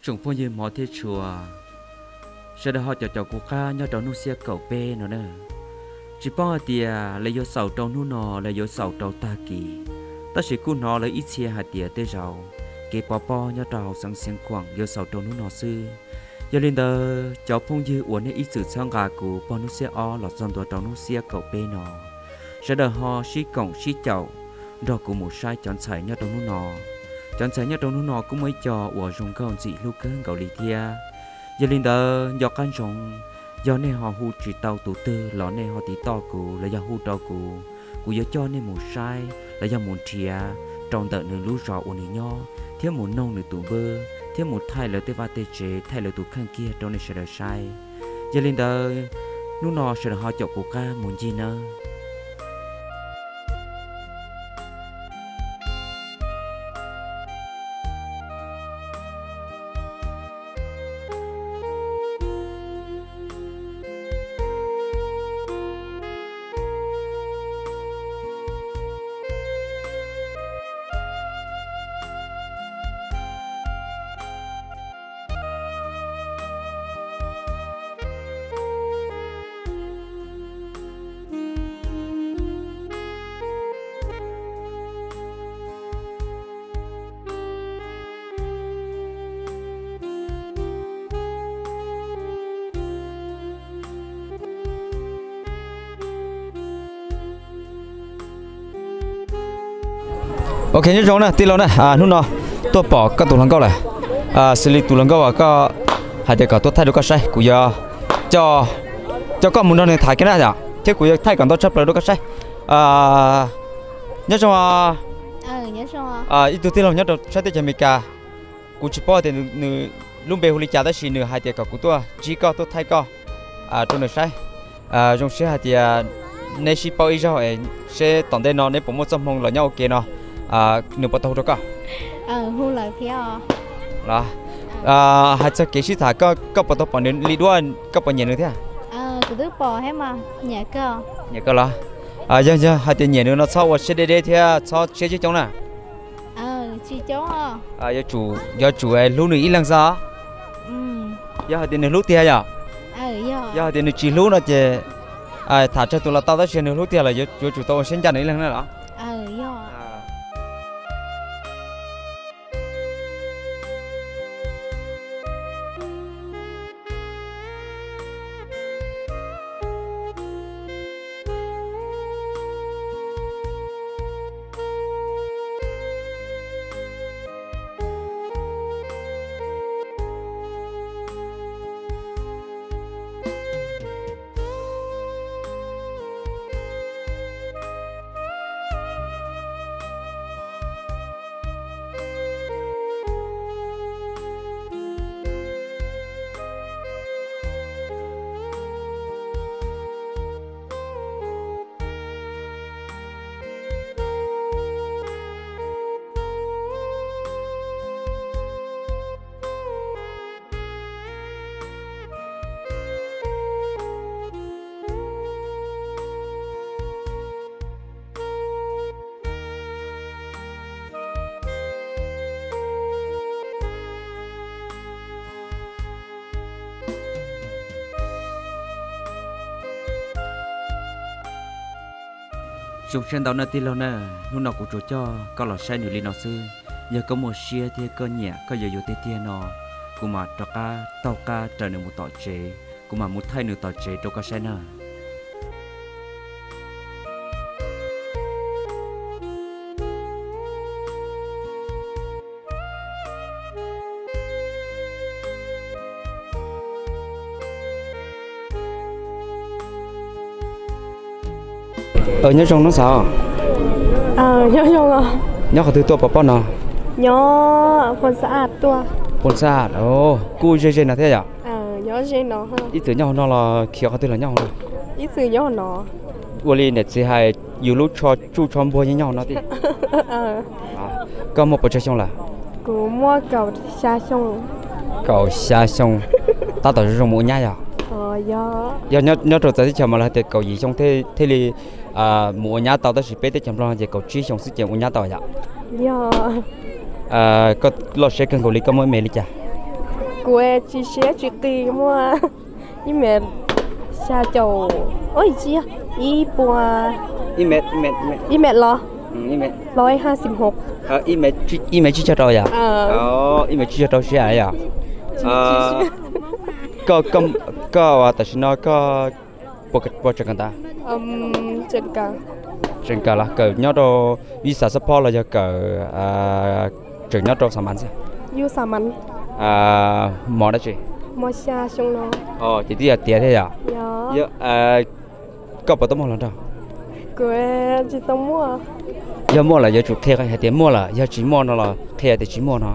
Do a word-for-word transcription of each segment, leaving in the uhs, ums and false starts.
chúng phong như mỏ thế chùa sau đó họ cho cháu cô ca nhớ cháu nu xe cầu bê nó nè chỉ bao tiền lấy vô sầu cháu nu nọ lấy vô sầu cháu ta kỳ ta chỉ cú nọ lấy ít xe hạt tiền tới giàu kê bỏ bỏ nhớ cháu sang xiên quảng vô sầu cháu nu nọ sư giờ lên đó cháu phong như uốn ít sự sang gà của bao nu xe o lọt dầnตัวcháu nu xe cầu bê nọ sau đó họ xí cổng xí chậu rồi cũng một sai chọn sai nhớ cháu nu nọ chọn sai nhớ cháu nu nọ cũng mới cho uốn dùng câu gì lúc cơn cầu lì thia giờ linh đó do căn sống do nên họ hú chỉ tàu tụ tư lọ nên họ tí to cụ là do hú tàu cụ cụ do cho nên một sai là do một chia trong tận nửa lú rõ ổn định nhau thiếu một nông nửa tụ bơ thiếu một thay lời tê va tê chế thay lời tụ khăn kia trong nên sẽ là sai giờ linh đó lúc nọ sẽ là họ chọn cụ ca muốn gì nữa ok như giống nè tin lâu nè à nút nọ tôi bỏ các tủ lạnh câu này à xử lý tủ lạnh câu à có hai đứa cả tôi thay được cái sai của giờ cho cho con muốn nó này thay cái này à thế của giờ thay còn tôi chấp lại được cái sai à nhớ trong à ừ nhớ trong à ít tôi tin lâu nhớ được sai tới chấm cả của chỉ bỏ thì nửa lúc bé hồi trả tới xí nửa hai đứa cả của tôi chỉ có tôi thay có à tôi nửa sai à trong xe hai đứa nên chỉ bỏ ít rồi sẽ tổng đây nó nên bỏ một trăm mông là nhau ok nó à nửa bắt đầu được không? ờ hú lời phía là à hai chiếc kế sĩ thả có có bắt đầu bằng đến lý đua có bao nhiêu nữa thế à? ờ cứ đứt bò hết mà nhẹ cơ nhẹ cơ là à giờ giờ hai tiền nhẹ nữa nó sau và sẽ để để thế sau sẽ chứ chống nè ờ chỉ chống à à giờ chủ giờ chủ ấy lúc nữa ít lần sao? ừ giờ hai tiền nữa lúc thế à? ờ giờ giờ hai tiền nữa chỉ lúc nó chỉ à thả cho tụi là tao tới xem nữa lúc thế là giờ chủ chủ tao sinh ra nữa lần nữa đó ờ giờ chúng trên đó nó tin lâu nè lúc nào cũng chỗ cho có là sai nửa ly nó sư giờ có một xe thì cơ nhẹ có giờ vô tê tê nó cũng mà cho ca tàu ca trở nên một tỏi chế cũng mà một thay nửa tỏi chế cho ca sai nè ở nhớ trong nó sao ờ nhớ trong à nhớ có thứ tua bỏ bỏ nào nhớ con xã tua con xa ồ cùi dây dây là thế à ờ nhớ dây nó ha ít từ nhau nó là kiểu cái từ là nhau rồi ít từ nhớ nó vừa lên để sẽ hay nhiều lúc cho chú cho mua với nhau nó thì ờ có một bộ chơi xong là của mua cầu xa xong cầu xa xong tao tự dùng mũi nhá à ờ do giờ nhớ nhớ rồi tới chồng mà là cầu gì trong thế thế thì à mũi nhá tao tới chỉ biết tới chồng lo về cầu trí trong sức chồng mũi nhá tao vậy do à có lo sẽ cần cầu lý có mỗi mẹ đi chả của chị sẽ chị kỳ mua ý mẹ xa chầu ôi chị à ý bùa ý mẹ ý mẹ ý mẹ lo ý mẹ ร้อยห้าสิบหก ờ ý mẹ ý mẹ chỉ cho rồi à ờ ờ ý mẹ chỉ cho rồi sẽ à ờ có có có tại sao nó có bộ cái bộ chuyện ta um chân cả chuyện cả là cỡ nhau đồ visa support là cho cỡ à chuyện nhau đồ sao mà sao yêu sa man à món đó chị mua xa xong nó ờ chỉ tiếc tiền thế à nhớ giờ à có bao nhiêu lần rồi của chị tao mua giờ mua là giờ chủ thuê hay tiền mua là giờ chỉ mua nó là thuê thì chỉ mua nó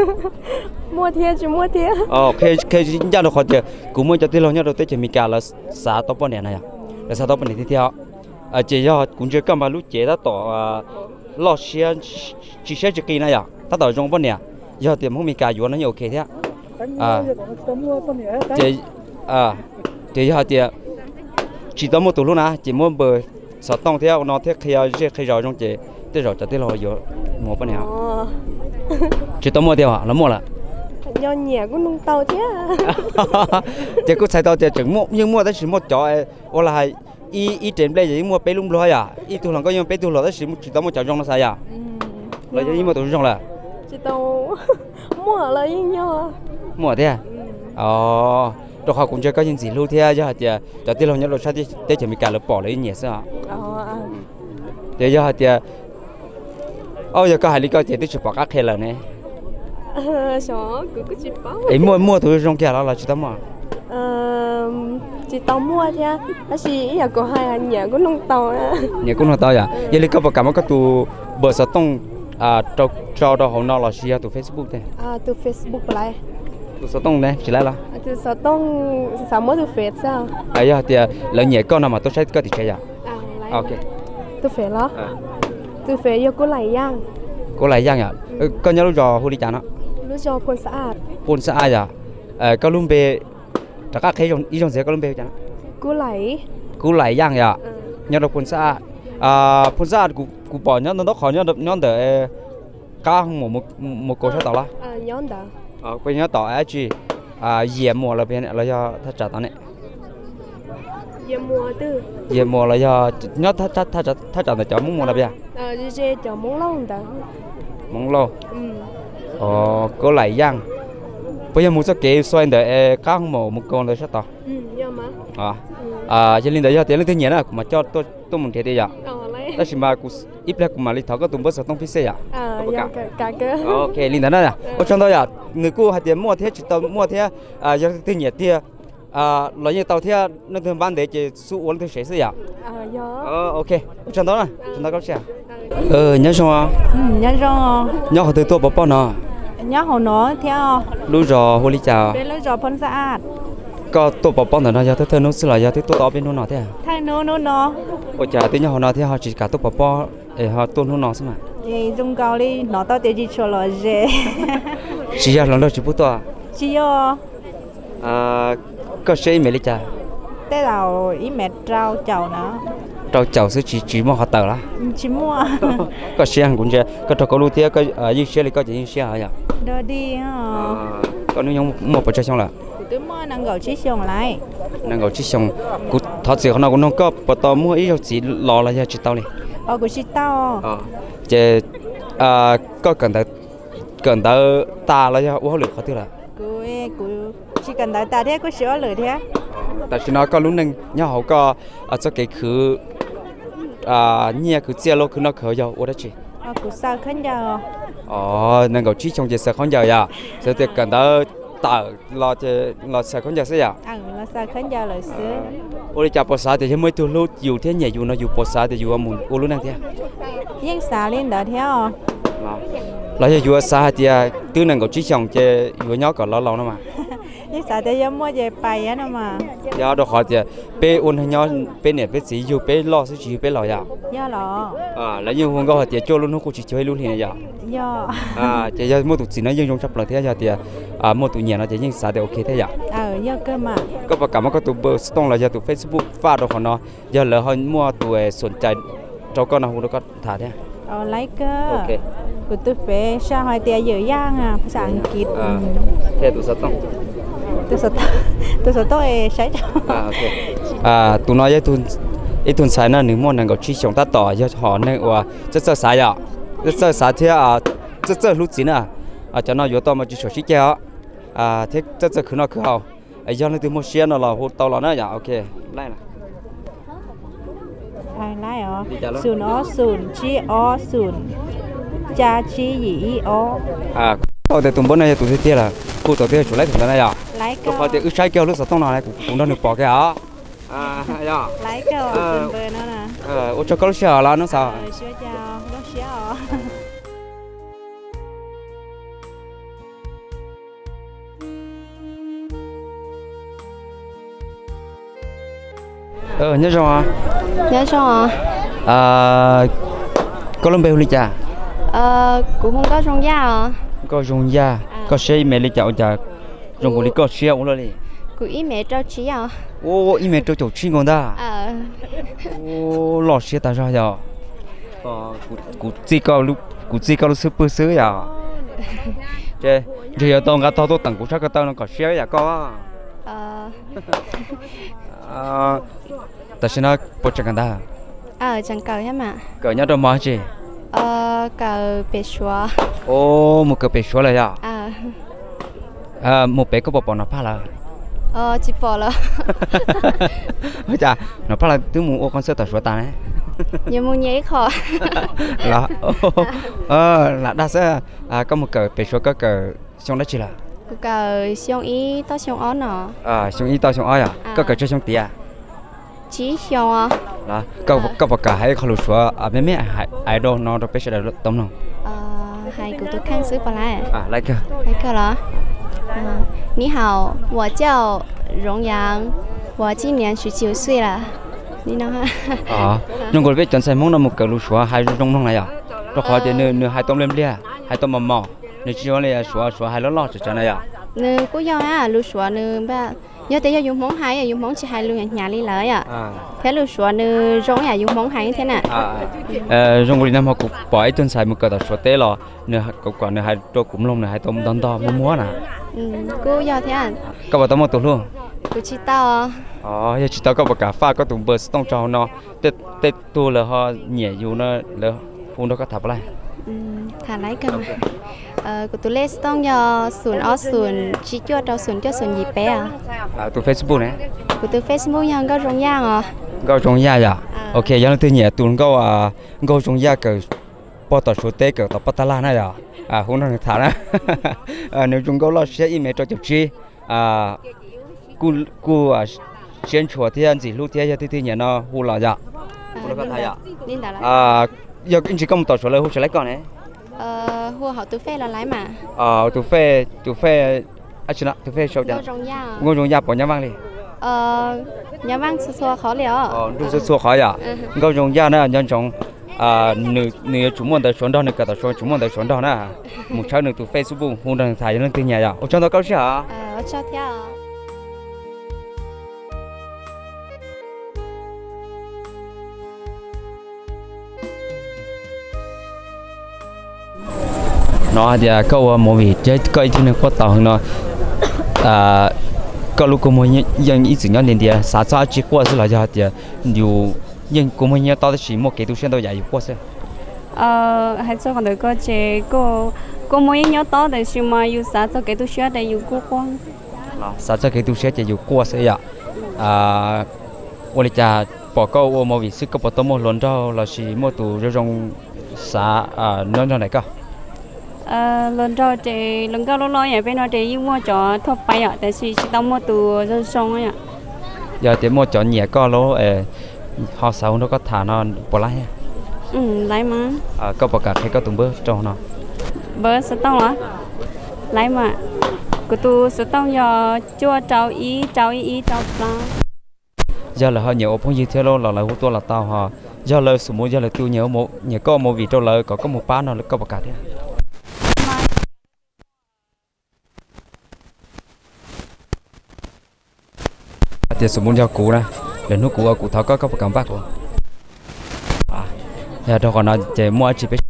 mua thiệt chỉ mua thiệt ờ thuê thuê chỉ nhà nó khó tiền cũng mua cho tiền lâu nhau đầu tiên chỉ mình cả là sáu tao bao nhiêu này à là sáu tao bao nhiêu tiếp theo à chỉ giờ cũng chưa cầm mà lúc chế đã tỏ lo xe chỉ xe chỉ kỳ này à ta tỏ trong bao nhiêu giờ tiền không mình cả vô nó nhiều ok thế à chỉ à chỉ giờ tiền chỉ tao mua tủ luôn à chỉ mua bờ sáu tông theo nó theo khi khi khi rồi trong chỉ tới rồi cho tới rồi vô mua bao nhiêu chỉ tao mua theo à nó mua là do nhà của nông tàu thế chỉ có xài tàu chỉ chừng mua nhưng mua tới chỉ mua chó hoặc là y y trên đây chỉ mua bé lung loi à y tu lòng có nhưng bé tu loi tới chỉ chỉ tao mua chó trong nó xài à là chỉ mua tủ trong là chị tao mua là như nhau mua thế à ờ rồi họ cũng chưa có những gì lưu theo cho thì cho tới lúc nhớ rồi sao thì tới chỉ mình cả lớp bỏ lấy nhẹ sao để cho thì ôi giờ có hai lý có thì tôi chụp bỏ các khe là này chó cứ cứ chụp bao ấy mua mua tôi trong kia đó là chỉ tao mua chị tao mua thế đó chỉ giờ có hai anh nhà của nông tàu nhà cũng là tao à vậy thì có bảo cảm ơn các tu bờ sát tông à cho cho đó họ nói là share từ Facebook thế à từ Facebook lại từ sát tông này chỉ lại là từ sát tông sao mới từ Face sao ấy giờ thì lần nhẹ con nào mà tôi sẽ có thì chơi à ok từ Face đó từ Face giờ có lại giang có lại giang à con nhớ lúc giờ huli chán á lúc giờ phun sạch phun sạch à ờ có luôn về tất cả cái trong ý trong sẽ có luôn về chán có lại có lại giang à nhớ được phun sạch à phun sạch cụ cụ bỏ nhớ nó khó nhớ được nhớ để cá một một một cổ sẽ tao lá à nhớ đó ờ bây giờ tao ấy chỉ à dẻ mùa là bên này là do thắt chặt tao này dẻ mùa tư dẻ mùa là do nhớ thắt thắt thắt chặt thắt chặt là cho mông mùa là bây giờ ờ dẻ cho mông lâu đó mông lâu ừ ờ có lại giang bây giờ muốn cho kế xoay để cá một một con là sẽ tao ừ nhớ mà à à cho nên để cho tiền lên thứ nhẹ là mà cho tôi tôi muốn thế đi à ờ lấy đó chỉ mà cũng ít là cũng mà đi tháo cái tùng bớt sợ tông phi xe à à dạ cả cái ok linh đó nè ở trong đó à người cô hạt tiền mua thế chỉ tao mua thế à cho thứ nhẹ thì à nói như tao thế nó thường ban để chỉ số uống thứ sẽ xe à à dạ ờ ok ở trong đó nè trong đó có xe ờ nhớ xong ừ nhớ rồi nhớ họ từ tôi bỏ bỏ nó nhớ họ nó theo lúc rồi hồi đi chào bên lúc rồi phân sạch có tôi bỏ bỏ nó giờ tôi thấy nó sẽ là giờ tôi tôi bên nó thế à thay nó nó nó ôi chả tiếng họ nói thế họ chỉ cả tôi bỏ bỏ để họ tôn nó xem mà thì dùng cao đi nó tao để chỉ cho nó dễ chỉ là lần đó chỉ bút to chỉ yo à có xe mấy lịch chả thế nào ý mẹ trao chầu nữa trâu chậu sẽ chỉ chỉ mua họ tờ lá chỉ mua có xe hàng cũng chưa có trâu có lúa tía có ở dưới xe thì có chỉ xe hả đưa đi ha có nếu như một bộ chơi xong là cứ mua năng gạo chỉ xong lại năng gạo chỉ xong cụ thật sự nó cũng không có bộ tàu mua ít chỉ lò là chỉ tàu này ờ cứ chỉ tao ờ chỉ à có cần tới cần tới ta là uống lửa khó tiêu là cứ cứ chỉ cần tới ta thế có sữa lửa thế tại vì nó có lúcนึง nhau họ có ở chỗ cái khứ à nhẹ khứ chia lô khứ nó khởi dầu ở đó chị ờ cứ sao khấn giờ ờ năng gạo chỉ trong chỉ sợ không giờ à sẽ thì cần tới tờ lo chơi lo sợ không giờ sẽ à à là sao khấn giờ lời sữa ôi chả bỏ xa thì mới tôi lúc dù thế nhẹ dù nó dù bỏ xa thì dù muốn ô lúc năng thế nhưng sao lên đó theo là dù xa thì tư năng gạo chỉ trong chơi dù nhỏ còn lo lâu nữa mà nhưng sao thì giờ mua về bài á mà giờ đó họ thì bé ôn hay nhau bé này bé gì dù bé lo sẽ chỉ bé lo à do lo à là như hôm qua họ thì cho luôn nó cũng chỉ chơi luôn thì này giờ do à chỉ giờ mua tụt gì nó dùng trong chấp lời thế giờ thì à mua tụt nhẹ nó chỉ nhưng sao thì ok thế giờ ờ do cơ mà có bảo cảm ơn các tụi bơ stone là giờ tụi Facebook phát được họ nó giờ là họ mua tụi sồn chạy cho con nào cũng có thả thế ờ lấy cơ ok của tôi phải sao hỏi tiền dữ dàng àภาษาอังกฤษ à thế tụi sao tông tôi sợ tôi sợ tôi sẽ cho à ok à tụi nói với tụi ít tuần sai nữa nếu muốn năng够去上得到要họ nênว่า这这啥呀这这啥天啊这这路子呢啊叫那有到嘛就学习教啊thế这这可能可好哎要那对么先了了或到了那呀 ok 来了 ai lái ở Đi chợ luôn. sùn ó sùn chi ó sùn cha chi dĩ ó à tao để tụi bữa nay tụi thế kia là cô tụi thế chủ lấy thằng này à lái có cơ phải để ước sai kêu lúc sao tông nào này cũng đang được bỏ cái à à ya lái cơ Ờ. sùn bờ nó nè ờ ô cho có lúc xưa là nó sao ờ sửa chào nó xéo ó ờ nhớ rồi nhớ sao à à có lần bèo đi chả ờ cũng không có trong gia à có dùng da có xe mẹ đi chợ chả dùng của đi có xe cũng đi cũng ý mẹ trao chí à ô ý mẹ cho chỗ chi ngon ta ờ ô lọ xe ta ra giờ ờ cụ chỉ có lúc cụ chỉ có lúc super sứ giờ chứ giờ tao ngã tao tao tặng cụ chắc cái tao nó có xe giờ có ờ à ta xin nó bớt chẳng ta ờ chẳng cầu hết mà cỡ nhớ đâu mà chứ ờ cầu bể xóa ô một cái bể số là giờ ờ à một bé có bỏ bỏ nó phá là ờ chỉ bỏ là ôi chà nó phá là thứ muốn ô con sơ tờ số ta đấy nhiều mua nhảy khó là ờ là đa số à có một cái bể số có cái xong đó chỉ là cũng cầu xong ý tao xong ó nọ à xong ý tao xong ai à có cái chơi xong tía chỉ xong à là có có một cái hay không số à mấy mấy ai ai đâu nó đâu biết là tóm nó ờ hai cụ tôi khang xứ bà lại à lại cơ 来客了。嗯，你好，我叫荣阳，我今年十九岁了。你呢？ à nhưng còn biết chọn sai món là một cái lúa số hai trong trong này à rồi khỏi thì nửa nửa hai tôm lên lia hai tôm mầm mò nửa chỉ là số số hai lót lót cho này à Nè, cô yêu á, lúa xóa nè ba. Nhớ tới dùng món hai, dùng món chỉ hai luôn nhà đi lấy à. à Thế lúa xóa nè rong à dùng món hai như thế nào? à ờ trong cái năm họ cũng bỏ ít tuần sai một cái số té lo nửa cũng còn nửa hai trâu cũng lông nửa hai tôm đòn to mua mua nè Ừ, cô yêu thế à? có bao tôm một tôm luôn Cô chỉ tao à. ờ giờ chỉ tao có một cà phê có tôm bơ tông trâu nó tết tết tu là họ nhẹ dù nó là phun nó có thập lại Ừ, thả lấy cơ mà. Ờ, cô tôi lấy tông cho sườn ó sườn chỉ cho cho sườn cho sườn gì bé à? à tu Facebook này Cô tôi Facebook nhau có rong giang à? go trong nhà à ok giờ nó tự nhẹ tuần go à go trong nhà cái bao tờ số tế cái tờ bắt la này à à hôm nay thả ra à nếu chúng go lo sẽ email cho chụp chi à cu cu à宣传天子路天就对人呢胡了呀胡了个太呀 Linh đã là. à giờ anh chỉ có một tờ số là hồ sơ lấy con này Ờ, hùa họ tôi phê là lái mà. à tụ phê tụ phê à chứ nào tụ phê sao Ngô vậy rong giang à? ngô trong nhà bỏ nhà vang đi Ờ, nhà vang xua xua khó liều. ờ đúng số số khỏi à ngô trong nhà này nhân trong à nửa nửa chúng muốn tới số đó nửa cả tờ số chúng muốn tới số đó nè một cháu nửa tụ Facebook hôm nay thải lên từ nhà à ở trong đó có gì hả Ờ, cho theo. nó thì câu một vị chơi coi trên nó có tàu hơn nó à câu lúc cô mới dân ít những年的啥子结果是来着的有人cô mới nhớ tao chỉ một cái tu sen tao dạy qua sẽ ờ hay cho còn được có chế cô cô mới nhớ to để xem mà yêu sao cho cái tôi share để yêu cô con 啥子cái tu sen chỉ 有过sẽ呀à 我哋就报告我冇意思个报道冇轮到là chỉ một tu这种啥啊那那来个 ờ lần đầu thì lần đầu lo lo vậy bên nó thì yêu mua cho thọ bay ạ tại vì chỉ tao mua từ rồi xong ấy ạ giờ thì một chọn nhẹ có lỗ họ sao nó có thả nó bỏ lại ừ lấy mà à có bảo cả hay có tụng bơ trong nó bữa sẽ tao hả lấy mà của tôi sẽ tao giờ chua trâu ý trâu ý ý trâu pla giờ là họ nhiều phong gì theo lo là là tôi là tao họ giờ là số một giờ là tiêu nhiều một nhiều có một vị trâu lợi có có một bán nó có bảo cả thế thì số một giờ cũ này để nó cũ cũ tháo có có bảo cảm bác luôn à giờ đâu còn nó chỉ mua chỉ biết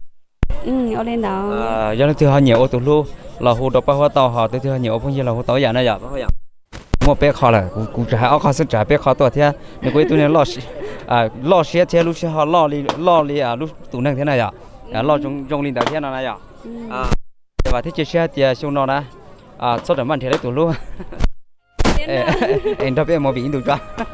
ô lên đó à do nó thứ hai nhiều ô tô lu là hồ đó bao hoa tàu họ thứ hai nhiều phong như là hồ tàu giả này giả bao nhiêu một bé khó là cũng cũng trả áo khó sẽ trả bé khó tuổi thế nếu quay tụi này lo à lo xe thế lúc xe họ lo đi lo đi à lúc tụi này thế này à à lo trong trong linh đạo thế này à à và thế xe thì xong nó nè à sau đó mình thì lấy tụi luôn em đâu biết mà bị tụi cho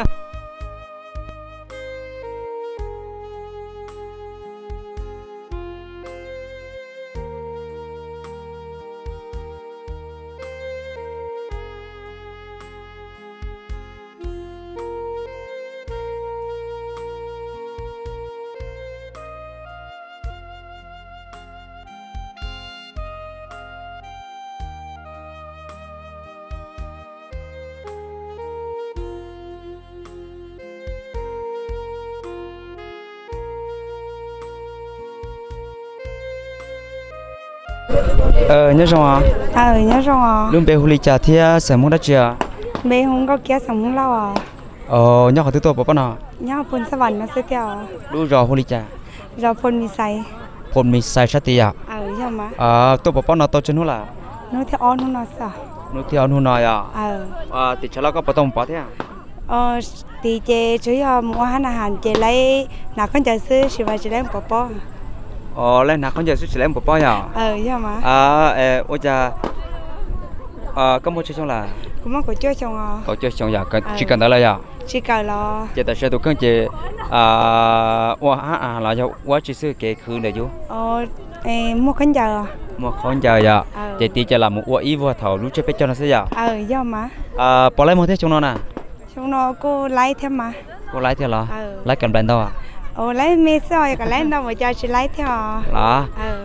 ờ nhớ rồi à ờ nhớ rồi à luôn bé huli trà thì sẽ muốn đã chưa bé không có kia sống lâu à ờ nhớ họ thứ tôi bảo nào nhớ phun sờ vần nó sẽ theo luôn rồi huli trà rồi phun mì xay phun mì xay sát tiệt ờ nhớ mà ờ tôi bảo nào tôi chân là nó theo on nó sao nó theo nó nói à ờ ờ thì chắc là có bắt đầu bảo thế à ờ thì chị chủ yếu mua hàng hàng chị lấy nào con chơi sư chị phải chị lấy một bó ờ lên nào con giờ xuất lấy một bao giờ ờ nhớ mà à ê ôi cha à có một chiếc xong là cũng mong có chơi chồng à có chiếc xong giờ chỉ cần đó là giờ chỉ cần là chị tại sao tụi con chị à qua à là cho quá chỉ sư kể khứ để chú ờ mua con giờ một con giờ giờ chị tí cho làm một quả ý vô thầu lúc chơi bé cho nó sẽ giờ ờ nhớ mà à bỏ lấy một thế trong nó nè trong nó cô lấy thêm mà cô lấy theo là lấy cầm đèn đâu à ồ lấy mê soi cả lấy đâu mà cho chị lấy theo đó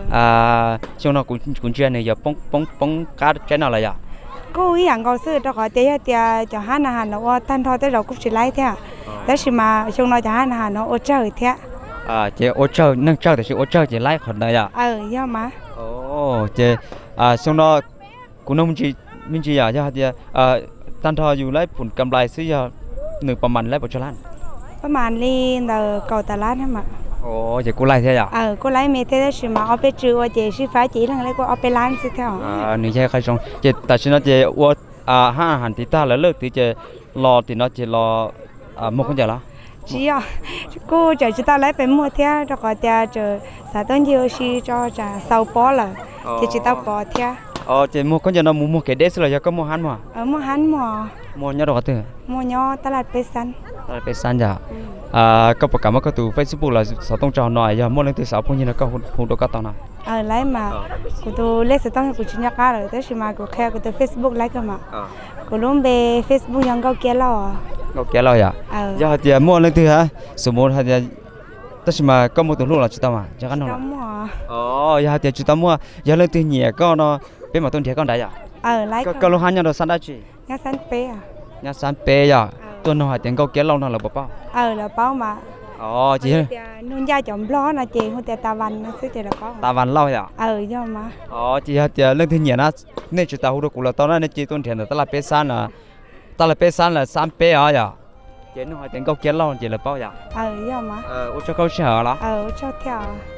à trong nó cũng cũng chưa này giờ bông bông bông cá trái nào là giờ cô ý rằng có sự cho họ tới thì cho hắn là nó tan thôi tới rồi cũng chỉ lấy theo đó chỉ mà trong nó cho hắn là nó ô chơi theo à chị ô chơi nâng chơi thì chị ô chơi chị lấy khỏi đây à ờ do mà ồ chị à trong nó cũng nông chị mình chị à cho thì à tan thôi dù lấy phun cầm lại xíu giờ nửaประมาณlấy bao nhiêu lăn ประมาณนี้เดอเก่าตลาดนั่นมาโอ้เดี๋ยวกูไล่เท่าเออกูไล่เมเท่สิมาเอาไปจื้อว่าเจสิฟ้าจีทั้งเลยกูเอาไปล้างสิเท่าอ่านี่ใช่ใครชงเจแต่ฉันเจว่าอ่าห้าอาหารที่ตาแล้วเลิกที่เจรอที่นั่นเจรออ่าหมกคนเดียวละ chỉ à cô chờ chúng ta lấyไปmua theo cho gọi theo chờ xã tân nhiều si cho trả sau bó là thì chúng ta bỏ theo ờ 제 뭐 con giờ nó mua mua cái đế là có mua hắn mà ở mua hắn mua mua nhau đâu có từ mua nhau ta là pe san ta là pe san giờ à cóประกาศว่าก็ตัว Facebook là sáu tông trò nói giờ mua lên từ sáu phong như nó có hùng đồ có tao nào ờ lấy mà cô tu lấy sáu tông của chính nhà cá rồi tới mà cô khe cô tu Facebook lấy cơ mà cô luôn be Facebook yang kau kia lo kau kia lo ya giờ giờ mua lên từ hả số một hay giờ tất nhiên mà có một tuần lúc là chúng ta mà chắc chắn rồi ồ giờ thì chúng ta mua giờ lên từ nhẹ có nó bên mà tuần thế con đấy à ờ lấy có có lúc hắn nhau đồ san đã chi nhà san pe à nhà san pe à tuần nó hay tiền câu kéo lâu nó là bao bao ờ là bao mà ồ chị nuôi gia chồng lo là chị không thể ta văn nó sẽ chỉ là bao ta văn lâu à ờ do mà ồ chị thì lên từ nhẹ nó nên chúng ta hú được cũng là tao nói nên chị tuần thế là ta là pe san à ta là pe san là san pe à ya chị nó hay tiền câu kéo lâu chị là bao ya ờ do mà ờ ô cho câu sợ đó ờ cho theo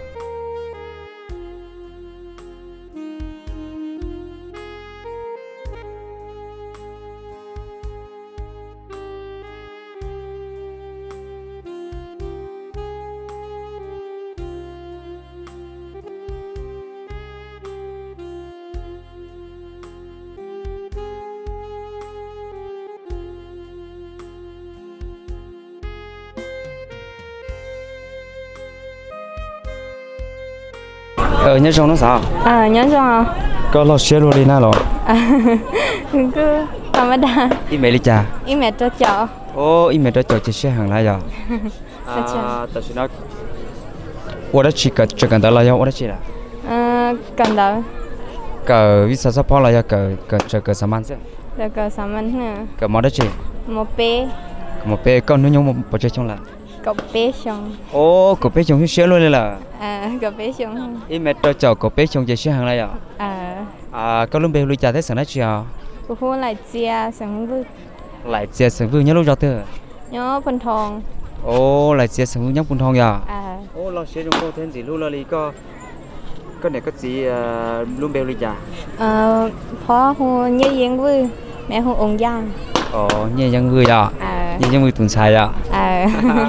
ờ nhớ trong nó sao à nhớ trong à có lo xe luôn đi nào rồi cứ tao mới đa đi mẹ đi cha ý mẹ cho chợ ô đi mẹ cho chợ xe hàng lại rồi à tại sao nó我的去个这个的了要我的去了 à cần đợi cái vì sao sao bỏ lại cái cái这个什么子 là cái sao mình nè cái món đó chị một bé một bé con nó nhung một bộ chơi trong là cậu bé xong ô cậu bé trong xe luôn là à cậu bé xong ý mẹ cho chợ cậu bé trong xe hàng lại à à à có lúc bé lui trả thế sao nó chị à cô cô lại chia sẵn vui lại chia sẻ với nhớ lúc ra từ nhớ bình thường ô lại chia sẻ với nhóc bình thường à à ô lo xe trong cô thêm gì luôn là lý có cái này có gì luôn bèo đi chả ờ phó hồ như yên vui mẹ hồ ổn giang ồ như dân người à à như dân người tuần sai à à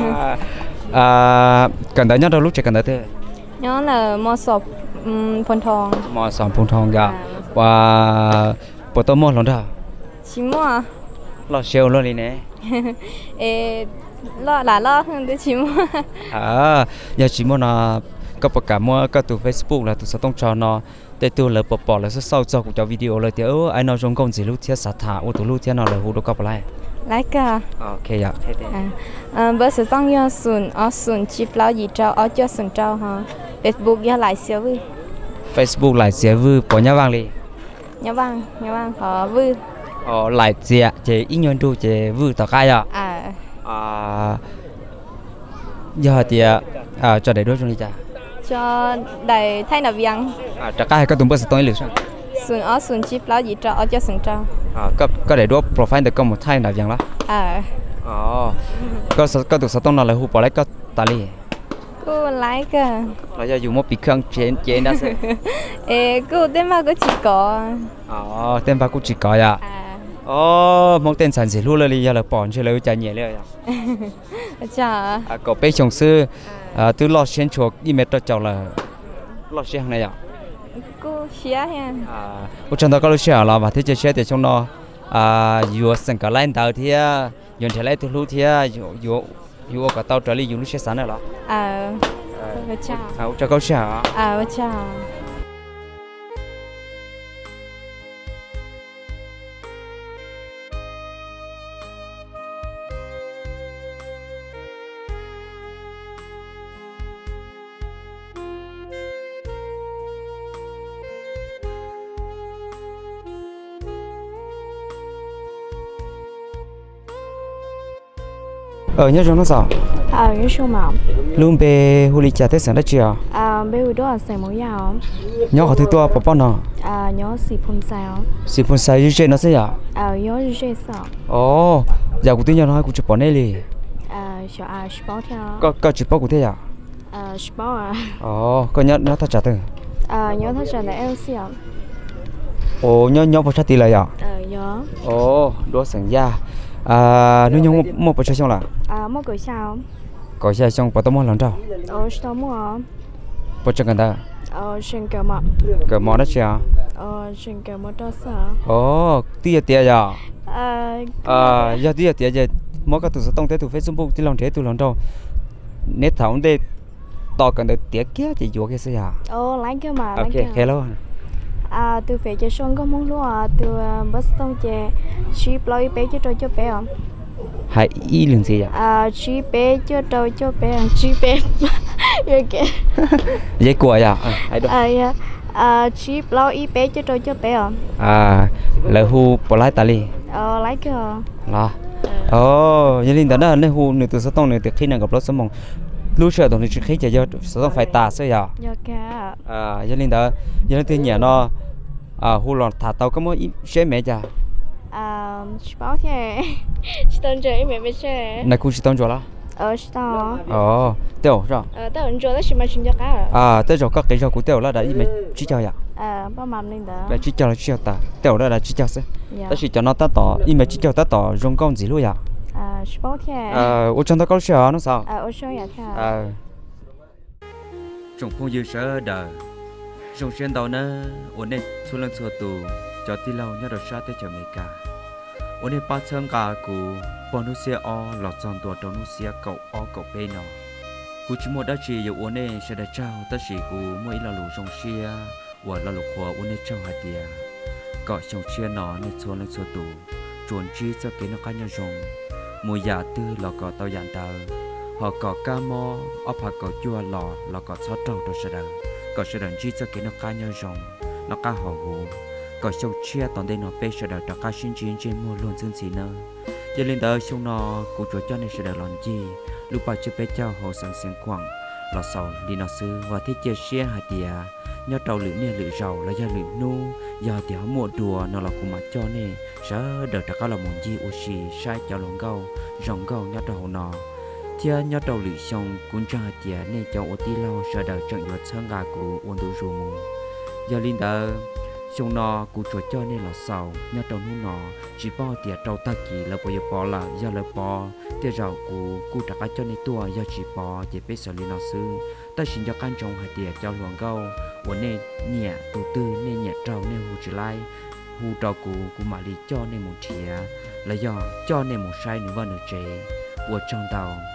à cần tới nhớ đâu lúc chạy cần tới thế nhớ là mò sọp phun thong mò sòng phun thong cả và bộ tô mò lần đó chỉ mua lo sale lo đi nè ê lo là lo hơn tới chỉ mua à giờ chỉ mua là có bậc cả mua có từ Facebook là từ sao tông cho nó để từ là bỏ bỏ là sẽ sau cho của cho video là thì ơ anh nói trong công gì lúc thiết sát thả ô tô lúc thiết nào là hú đâu có lại lại cả ok dạ thế thế à bữa sau tăng giờ sùn ở sùn chip lao gì trâu ở cho sùn trâu ha Facebook giờ lại xíu vui Facebook lại sẽ vui bỏ nhà vàng đi nhà vàng nhà vàng họ vui ờ lại sẽ chế ít nhân đu chế vui tao cái à à à giờ thì à cho đầy đôi trong đi cha cho đầy thay nạp vàng à chắc cái có tụi bớt sẽ tốn được sao sùn ở sùn chip lao gì trâu ở cho sùn trâu à có có đầy đôi profile được có một thay nào vàng đó à ờ có có tụi sao tông nào là hú bỏ lại có tali cô lái cả là do dùng một bị khang chén chén đó sao ê cô tên mà có chỉ có ờ tên ba cũng chỉ có à à ờ mong tên sản xuất luôn là giờ là bỏ chơi lấy chạy nhẹเลยอ่ะ chả à có bé chồng sư à từ lò xuyên chuột đi mệt cho cháu là lò xuyên này à cô xía ha à我真的搞了些了吧，这些些的从那啊有生个烂豆的啊，用起来的路的啊，有有有个到这里有路些啥的了。 à chả à我这搞些啊。 à chả ờ nhớ trong nó sao à nhớ số mà luôn về huli chả thế sản đất chưa à bây giờ đó là mỗi giàu nhớ họ thứ to bỏ bỏ nó à nhớ xì phun sao xí phun sai như thế nó sẽ à à nhớ như thế sao ồ giờ cũng tin nhau nói cũng chụp bỏ này đi à cho à sport theo có có chụp bỏ cũng thế à à sport à ồ có nhớ nó thật trả từng à nhớ thật là L C à ồ nhớ nhớ bỏ sát tì lại à ờ nhớ ồ đó sản gia à nếu nhung một bộ chơi xong là à mua cái sao có chơi xong bỏ tao mua lần đâu ờ sao mua bộ chơi gần ta ờ xin cờ mà cái món đó chưa ờ xin cờ mà đó sao ồ tia tia giờ à à giờ tia tia giờ mỗi cái tụi sẽ tông tới tụi Facebook thì lòng thế tụi lần đâu nét thảo đây to cần được tia kia thì vô cái gì à ờ lấy cái mà lấy ok cái hello à từ phía cho xong có muốn luôn à từ bus tông chè ship lối bé cho tôi cho bé không hai ý lượng gì à à ship bé cho tôi cho bé ship bé ok dễ của à hai đứa à à ship lối bé cho tôi cho bé không à là hu bỏ lại tali ờ lấy cái là ồ như linh đó là hu người từ sẽ tông người từ khi nào gặp nó sớm mong lúc sợ tụi nó chỉ khi chạy cho sẽ tông phải tà sao à do cả à như linh đó như linh từ nhà nó à hu lọt thả tàu có mỗi xe mẹ cha à sport thế tông chơi mẹ mẹ chơi này cũng chỉ tông cho là ờ sao ồ tiêu rồi ờ tao ứng đó chỉ mà xin cho cả à tới rồi các cái cho của tiêu là đã mẹ chỉ cho à à bao mầm lên đó là chỉ cho là chỉ cho ta tiêu đó là chỉ cho sẽ dạ ta chỉ cho nó ta tỏ im mẹ chỉ cho ta tỏ rong công gì luôn à à sport thế à ở trong đó có xe nó sao à ở số nhà thế à trong không dư sợ đời trong xuyên tàu nè ổn định số lần số tù cho tí lâu nhớ được sát tới chờ mấy cả ổn định ba chân cả của bọn nó xe o lọt giòn tua trong nó xe cậu o cậu bê nó cú chỉ một đã chỉ dụ ổn định sẽ được trao tất chỉ cú mỗi là lũ trong xe và là lũ khoa ổn định trao hạt tiền cậu trong xe nó nên số lần số tù chuẩn chi cho cái nó cá nhau rồng mùi giả tư là cậu tàu dàn tàu họ có cá mò ấp họ có chua lò là có sót trâu đồ sẽ đời có sẽ đợi chi cho cái nó cá nhau rồng nó cá họ hú có sâu chia toàn đây nó phê sẽ đợi cho cá xin chiến trên mua luôn dương xí nơ cho lên đó xong nó cũng cho cho nên sẽ đợi làm gì lúc bà chưa bé trao hồ sẵn sàng khoảng là sau đi nó sư và thiết chia sẻ hạt tìa nhớ trâu lưỡi nè lưỡi rầu là do lưỡi nu giờ thì họ mua đùa nó là cùng mà cho nè sẽ đợi cho cá là một gì oxy sai cho lồng gâu rồng gâu nhớ trâu nó thia nhớ đầu lưỡi xong cũng cho tia nên cho ô tí lo sợ đầu trận giọt sáng gà của ôn tu rùa mù giờ linh đờ xong nọ cũng chuột cho nên là sầu nhớ đầu nu nọ chỉ bỏ tia trâu ta kỳ là bây giờ bỏ là giờ là bỏ tia rau của cụ trả cái cho nên tua giờ chỉ bỏ để biết xử lý nó sư ta xin cho căn trong hai tia cho luồng gâu ôn nên nhẹ tu tư nên nhẹ trâu nên hù chỉ lai hù trâu của của mà lý cho nên một thìa là do cho nên một sai nữa vào nửa chế 我撞到。